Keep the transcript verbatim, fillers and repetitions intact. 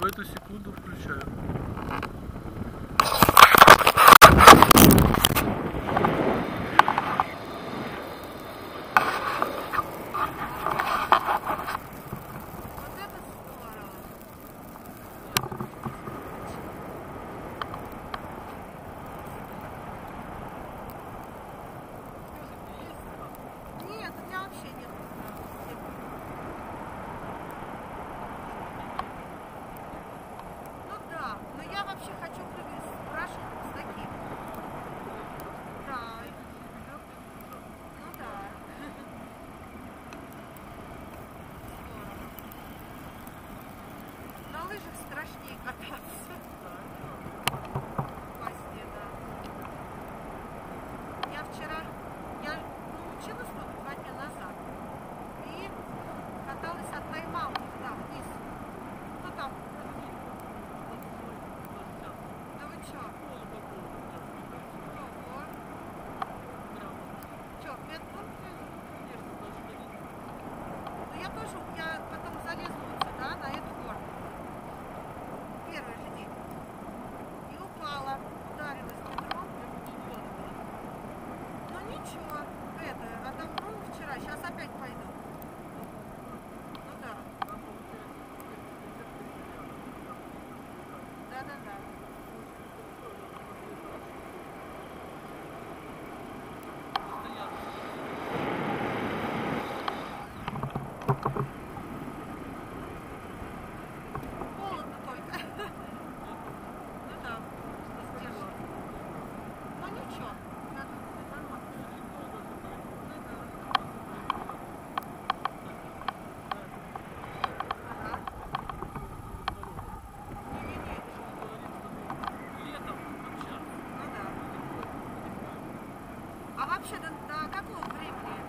эту секунду включаю. Страшнее кататься. Класснее, да. Я вчера, я научилась тут два дня назад и каталась от тайм-аута туда вниз. Ну там. Да вы чё? Ого. Чё, медпункт? Ну я тоже, я потом залезла вот сюда, на эту горку. Первый же день. И упала, ударилась бедром. Ну ничего, это, отдохнула вчера, сейчас опять пойду. Ну да. Да-да-да. А вообще до, до какого времени